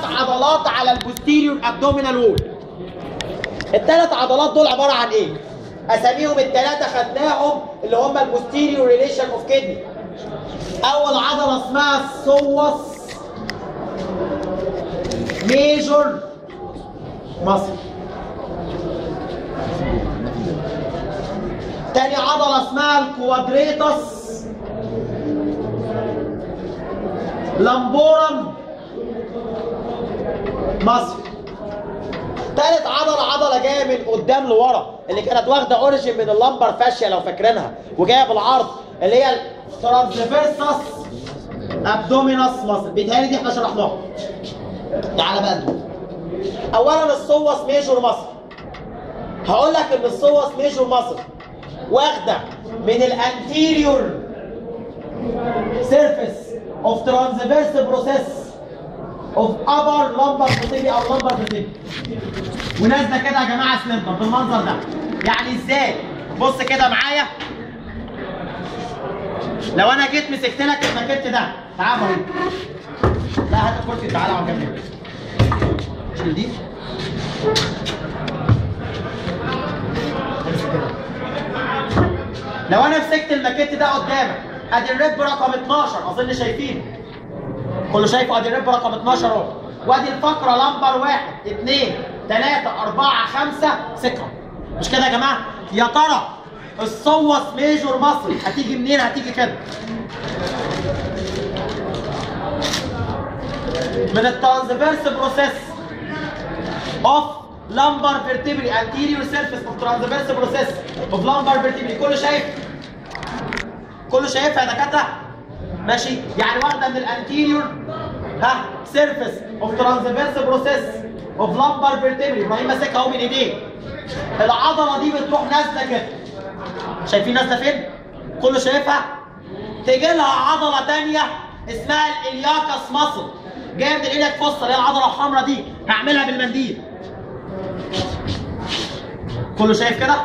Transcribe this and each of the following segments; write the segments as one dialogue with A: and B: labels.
A: عضلات على البوستيريور ابدومينال وول. الثلاث عضلات دول عباره عن ايه؟ اساميهم الثلاثه خدناهم اللي هم البوستيريور ريليشن اوف كدني. اول عضله اسمها السوس ميجور ماسل. تاني عضله اسمها الكوادريتس لامبورم ماسل. تالت عضله جايه من قدام لورا اللي كانت واخده اوريجين من اللامبر فاشيا لو فاكرينها وجايه بالعرض اللي هي الترانسفيرسس ابدومينس ماسل. بيتهيألي دي احنا شرحناها. تعالى بقى ندوس. اولا السوس ميجور ماسل. هقول لك ان السوس ميجور ماسل واخده من الانتيريور سيرفيس اوف ترانسفيرس بروسيس اوف ابر لامبر فيرتيبري او لامبر فيرتيبري ونازله كده يا جماعه سلندر بالمنظر ده. يعني ازاي؟ بص كده معايا. لو انا جيت مسكت لك الماكيت ده، تعالى مريض. لا هات الكرسي تعالى على جنب. شيل دي. لو انا مسكت الماكيت ده قدامك، ادي الريب رقم 12 اظن شايفينه. كله شايفه؟ ادي الريب رقم 12 اهو. وادي الفقره لمبر 1 2 3 4 5 6. مش كده يا جماعه؟ يا ترى السوس ميجور ماسل هتيجي منين؟ هتيجي كده. من الترانسفيرس بروسيس اوف لامبر فيرتيبري انتيريور سيرفيس اوف ترانسفيرس بروسيس اوف لامبر فيرتيبري. كله شايف؟ كله شايفها يا دكاتره؟ ماشي؟ يعني واخده من الانتيريور سيرفيس اوف ترانسفيرس بروسيس اوف لامبر فيرتيبري. ابراهيم ماسكها اهو من ايديه. العضله دي بتروح نازله كده. شايفين نازله فين؟ كله شايفها؟ تيجي لها عضله ثانيه اسمها الالياكس ماسل جايه من ايدك فصه اللي هي العضله الحمراء دي. هعملها بالمنديل. كله شايف كده؟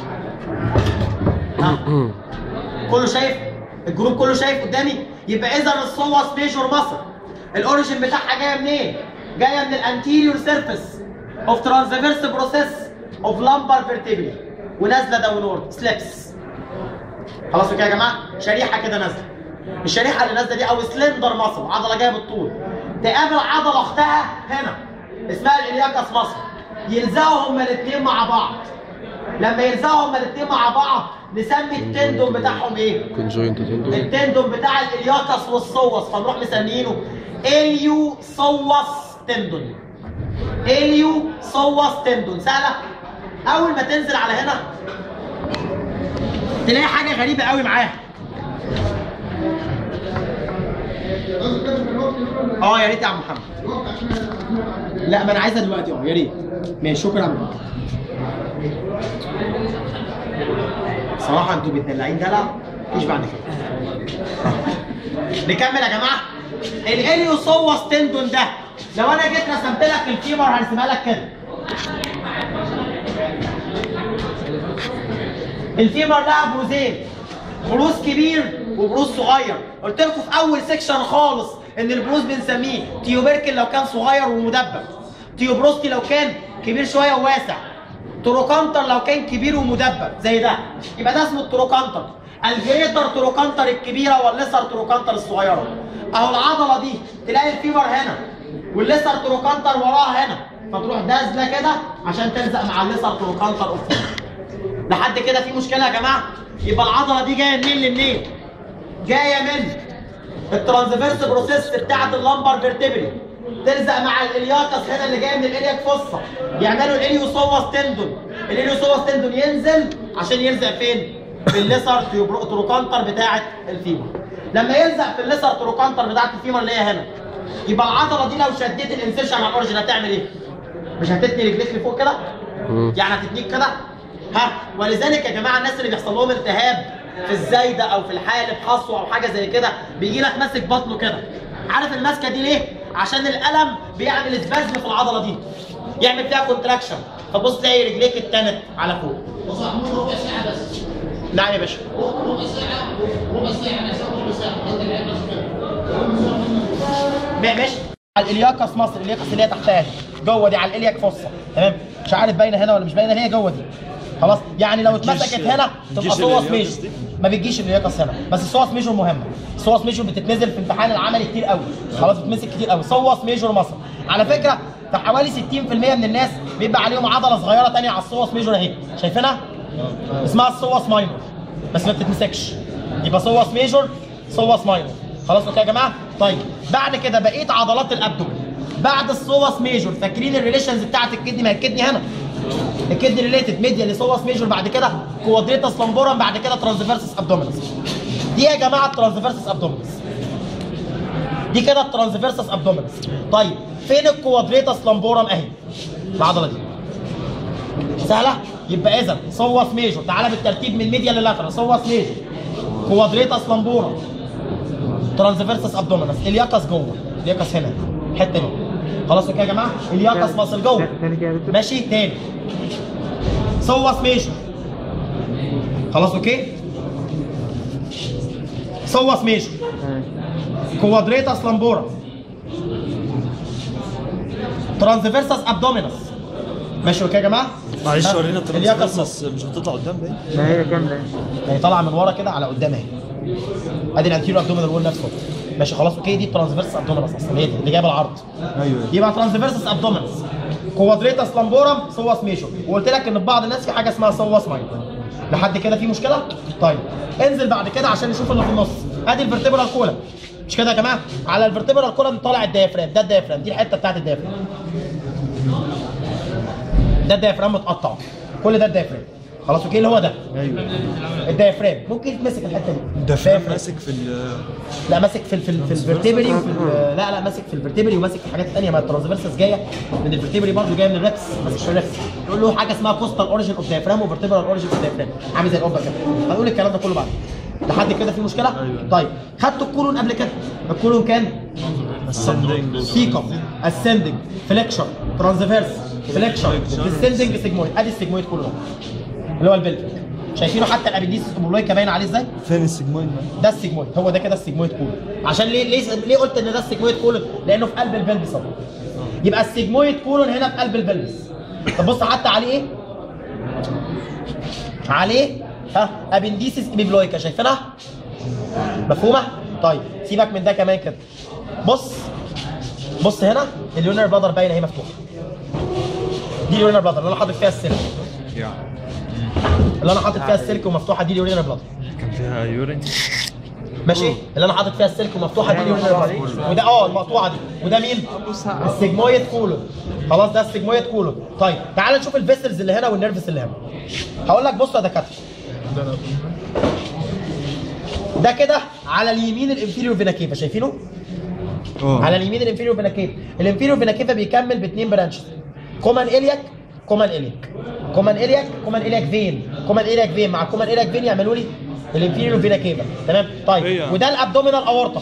A: كله شايف؟ الجروب كله شايف قدامي؟ يبقى اذا السوس ميجور ماسل الاوريجين بتاعها جايه منين؟ جايه من الانتيريور سيرفيس اوف ترانسفيرس بروسيس اوف لامبر فيرتيبري ونازله داونورد سليبس. خلاص كده يا جماعه؟ شريحه كده نازله. الشريحه اللي نازله دي او سلندر ماسل عضله جايه بالطول تقابل عضله اختها هنا اسمها الالياكس ماسل. يلزقوا هما الاثنين مع بعض. لما يلزقوا هما الاثنين مع بعض نسمي التندون بتاعهم ايه؟
B: كونجوينت تندون.
A: التندون بتاع الالياكس والسوس فنروح مسمينه اليو سوس تندون. اليو سوس تندون. سهله؟ اول ما تنزل على هنا تلاقي حاجه غريبه قوي معاها. يا ريت يا عم محمد. لا ما انا عايزها دلوقتي يا ريت. ماشي شكرا يا عم محمد. صراحه انتوا متدلعين دلع مفيش بعد كده. نكمل يا جماعه. الاليوسوس تندون ده لو انا جيت رسمت لك الفيمر هرسمها لك كده. الفيمر لها بروزين، بروز كبير وبروز صغير. قلت لكم في اول سيكشن خالص ان البروز بنسميه تيوبركل لو كان صغير ومدبب، تيوبروستي لو كان كبير شويه وواسع، تروكانتر لو كان كبير ومدبب زي ده يبقى ده اسمه التروكانتر. الجريتر تروكانتر الكبيره والليسر تروكانتر الصغيره. اهو العضله دي تلاقي الفيمر هنا والليسر تروكانتر وراها هنا فتروح نازله كده عشان تلزق مع الليسر تروكانتر قدام. لحد كده في مشكله يا جماعه؟ يبقى العضله دي جايه منين لمنين؟ جايه من الترانسفيرس بروسيس بتاعه اللامبر فيرتيبري تلزق مع الالياكس هنا اللي جاي من الالياك فوسا يعملوا الاليوسوس تندون. الاليوسوس تندون ينزل عشان يلزق فين؟ في الليسر تروكانتر بتاعه الفيمر. لما يلزق في الليسر تروكانتر بتاعه الفيمر اللي هي هنا يبقى العضله دي لو شديت الانسيرشن على الاوريجن هتعمل ايه؟ مش هتتني رجليك لفوق كده؟ يعني هتتنيك كده؟ ولذلك يا جماعه الناس اللي بيحصل لهم التهاب في الزايده او في الحالب حصوه او حاجه زي كده بيجي لك ماسك بطنه كده. عارف الماسكه دي ليه؟ عشان الالم بيعمل سبازم في العضله دي يعمل فيها كونتراكشن فبص تلاقي رجليك اتنت على فوق.
C: بص محمود ربع ساعه بس.
A: نعم يا باشا.
C: ربع ساعه ربع ساعه.
A: ماشي. على الالياكس مصر، الالياكس اللي هي تحتها دي جوه دي على الالياك فصه، تمام؟ مش عارف باينه هنا ولا مش باينه، هي جوه دي خلاص. يعني لو اتمسكت هنا تبقى صوص ميجور، ما بتجيش الالياكس هنا، بس الصوص ميجور مهمه. الصوص ميجور بتتنزل في امتحان العملي كتير قوي، خلاص بتمسك كتير قوي. صوص ميجور مصر على فكره في حوالي 60% من الناس بيبقى عليهم عضله صغيره ثانيه على الصوص ميجور اهي، شايفينها؟ اسمها الصوص ماينور بس ما بتتمسكش، يبقى صوص ميجور صوص ماينور. خلاص اوكي يا جماعه؟ طيب بعد كده بقيه عضلات الابدومين بعد الصوص ميجور، فاكرين الريليشنز بتاعت الكدني؟ ما هي الكدني هنا الكدني ريليتد ميديا لصوص ميجور، بعد كده كوادريتاس لامبورم، بعد كده ترانسفيرسس ابدومينس. دي يا جماعه الترانسفيرسس ابدومينس، دي كده الترانسفيرسس ابدومينس. طيب فين الكوادريتاس لامبورم؟ اهي العضله دي سهله. يبقى اذا صوص ميجور، تعالى بالترتيب من ميديا للاترال، صوص ميجور كوادريتاس لامبورم ترانسفيرسس ابدومينس، الياكس جوه، الياكس هنا الحته دي. خلاص اوكي يا جماعه؟ الياكس مصل جوه ماشي. تاني صوص ميجور، خلاص اوكي؟ صوص ميجور كوادريتاس لامبورم ترانسفيرسس ابدومينس، ماشي اوكي يا جماعه؟
B: معلش ورينا الترانسفيرسس مش بتطلع قدام باين؟
D: ما هي كامله،
A: هي طالعه من ورا كده على قدام اهي. ادي الانتيريور ابدومينال وول نفسه ماشي. خلاص اوكي؟ دي الترانسفيرسس ابدومينس اصلا، هي دي اللي جايبه العرض.
B: ايوه
A: يبقى ترانسفيرسس ابدومينس كوادريتاس لامبورم صوص ميجور، وقلت لك ان في بعض الناس في حاجه اسمها صوص ماينور. لحد كده في مشكله؟ طيب انزل بعد كده عشان نشوف اللي في النص. ادي الفرتبرال كولم، مش كده يا جماعه؟ على الفرتبرال كولم طالع الديافرام، ده الديافرام، دي الحته بتاعت الديافرام، ده الديافرام متقطع، كل ده الديافرام. خلاص اوكي؟ اللي هو ده
B: ايوه
A: الديافرام. ممكن يتمسك الحته دي
B: الديافرام ماسك في
A: لا ماسك في الفرتبري لا ماسك في الفرتبري وماسك في حاجات ثانيه. ما الترانسفيرسس جايه من الفرتبري برضه، جايه من الريبس، ماسك في الريبس. تقول له حاجه اسمها كوستال اوريجن اوف ديافرام وفرتبرال اوريجن اوف ديافرام، عامل زي القبه كده. هنقول الكلام ده كله بعد. لحد كده في مشكله؟
B: أيوة.
A: طيب خدتوا الكولون قبل كده؟ الكولون كان
B: ascending
A: سيكم اسندنج فليكشر ترانسفيرس فليكشر ديسندنج سيجمويد. ادي السيجمويد كله اللي هو البلفيك، شايفينه حتى الابيديس السمولويكا باين عليه ازاي؟
B: فين السيجمويد؟
A: ده السيجمويد، هو ده كده السيجمويد كولون. عشان ليه قلت ان ده السيجمويد كولون؟ لانه في قلب البلفس اهو. يبقى السيجمويد كولون هنا في قلب البلفس. طب بص حتى عليه ايه؟ عليه ابنديسيس ابيبلويكا، شايفينها؟ مفهومه؟ طيب سيبك من ده كمان كده. بص هنا اليونر بلادر باينه اهي مفتوحه. دي اليونر بلادر اللي انا حاطط فيها السلك. اللي انا حاطط فيها السلك ومفتوحه دي اليونر بلادر.
B: كان فيها يورين
A: ماشي؟ اللي انا حاطط فيها السلك ومفتوحه دي اليونر بلادر. وده المقطوعه دي، وده مين؟ السيجمويد كولون. خلاص ده السيجمويد كولون. طيب تعال نشوف الفيسلز اللي هنا والنيرفس اللي هنا. هقول لك بص يا دكاتره، ده كده على اليمين الانفيريور فينا كيفا، شايفينه؟ على اليمين الانفيريور فينا كيفا. الانفيريور فينا كيفا بيكمل باثنين برانشز، كومان الياك كومان الياك كومان الياك كومان الياك فين، كومان الياك فين مع كومان الياك فين يعملوا لي الانفيريور فينا كيفا، تمام؟ طيب وده الابدومينال اورطه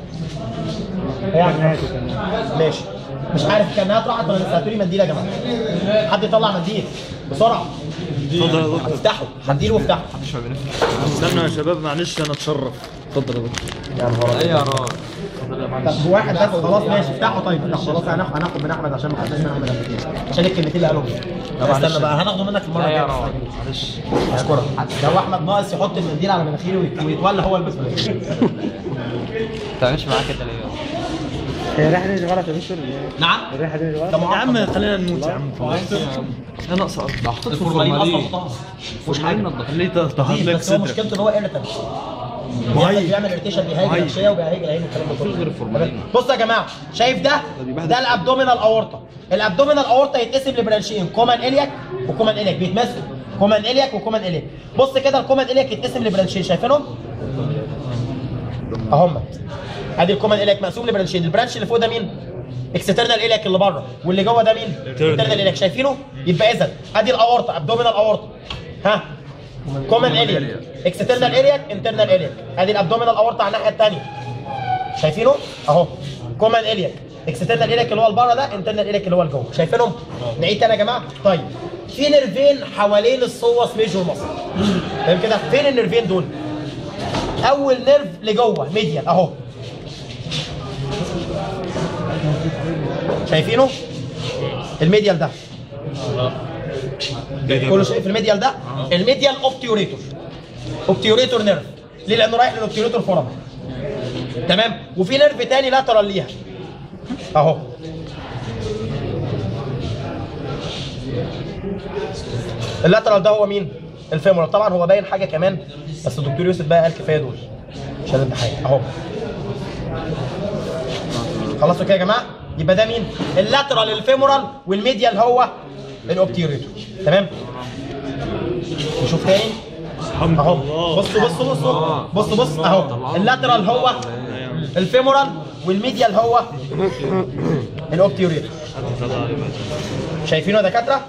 A: يعني ماشي. مش عارف كانها راحت ولا لسه؟ هاتوا لي منديل يا جماعه، حد يطلع منديل بسرعه.
B: اتفضل يا دكتور.
A: افتحوا منديل وافتحوا.
B: استنوا يا شباب معلش انا اتشرف. اتفضل يا دكتور.
A: يا نهار
D: ايه يا راجل؟
A: طب واحد بس خلاص ماشي افتحوا. طيب افتحوا خلاص. هناخد من احمد عشان ما خدناش من احمد قبل كده عشان الكلمتين اللي قالهم. استنى بقى هناخده منك المره الجايه.
B: معلش
A: اشكرك. لو احمد ناقص يحط المنديل على مناخيره ويتولى هو المسؤول.
D: ما تعملش معاه كده ليه؟ هي الريحه دي غلط يا دكتور؟
A: نعم؟
D: الريحه دي غلط؟
B: يا عم خلينا نموت يا عم. انا ناقصه
A: الفورمالين اصلا حطها مش حاجه.
B: خليه تهضم لك
A: بس هو
B: صدرك.
A: مشكلته ان هو ايرتنت. بيعمل ارتيشن، بيهاجم الغشيه وبيهاجم العين والكلام ده كله. غير الفورمالين. بصوا يا جماعه شايف ده؟ ده الابدومينال اورطه. الابدومينال اورطه يتقسم لبرانشين، كومان الياك وكومان الياك، بيتمثلوا كومان الياك وكومان الياك. بص كده الكومان الياك يتقسم لبرانشين، شايفينهم؟ اهم. ادي الكومان الياك مقسوم لبرانشين، البرانش اللي فوق ده مين؟ اكسترنال الياك اللي بره، واللي جوه ده مين؟ انترنال الياك، شايفينه؟ يبقى اذا ادي الاورطه، ابدومينال اورطه كومان الياك اكسترنال الياك انترنال الياك. ادي الابدومينال اورطه على الناحيه الثانيه، شايفينه؟ اهو كومان الياك اكسترنال الياك اللي هو لبره ده، انترنال الياك اللي هو لجوه، شايفينهم؟ نعيد تاني يا جماعه. طيب في نيرفين حوالين الصوص ميجور مصر، فاهم كده؟ فين النيرفين دول؟ اول نيرف لجوه ميديال اهو، شايفينه؟ الميديال ده كله شايف الميديال ده؟ الميديال اوبتيوريتور. اوبتيوريتور نيرف. ليه؟ لانه رايح للاوبتيوريتور فورم. تمام؟ وفي نيرف تاني لاترال ليها اهو. اللاترال ده هو مين؟ الفيمورال. طبعا هو باين حاجه كمان بس الدكتور يوسف بقى قال كفايه دول مش هنبقى حاجه اهو. خلصوا كده يا جماعه؟ يبقى ده مين؟ اللاترال الفيمورال والميديال هو الاوبتيوريتور. تمام؟ نشوف تاني اهو. بص اهو. اللاترال هو الفيمورال والميديال هو الاوبتيوريتور. شايفينه يا دكاتره؟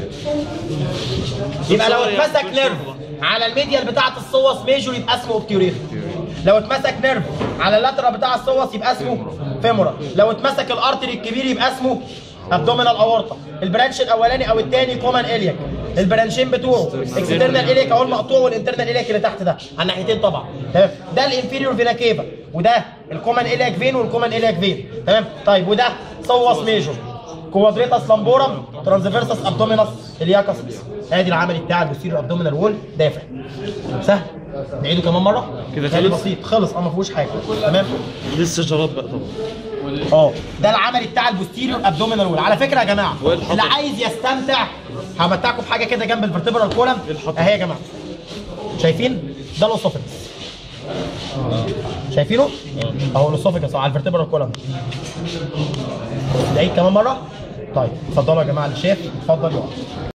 A: يبقى لو اتمسك نيرف على الميديال بتاعه الصوص ميجور يبقى اسمه اوبتيوريتور. لو اتمسك نيرف على اللاترال بتاع الصوص يبقى اسمه فيمورال. لو اتمسك الارتري الكبير يبقى اسمه ابدومينال اورطه. البرانش الاولاني او الثاني كومان الياك. البرانشين بتوعه اكسترنال الياك اهو المقطوع والانترنال الياك اللي تحت ده على الناحيتين طبعا. تمام؟ ده الانفيريور فينا كيفا وده الكومان الياك فين والكومان الياك فين. تمام؟ طيب وده صوص ميجور كوادريتاس لامبورم ترانسفيرسس ابدومينس الياكس. ادي العملي بتاع البوستيريور ابدومينال وول دافع. سهل. نعيده كمان مره
B: كده
A: خلص.
B: خلص؟
A: بسيط خلص ما فيهوش حاجه. تمام؟
B: لسه شراب بقى طبعا.
A: ده العملي بتاع البوستيريور ابدومينال وول. على فكره يا جماعه اللي عايز يستمتع همتعكم بحاجه كده جنب الفرتبرال كولم اهي يا جماعه. شايفين؟ ده الاسوفجس. شايفينه؟ اهو الاسوفجس على الفرتبرال كولم. نعيد كمان مره. طيب اتفضلوا يا جماعه اللي شاف اتفضل يقعد.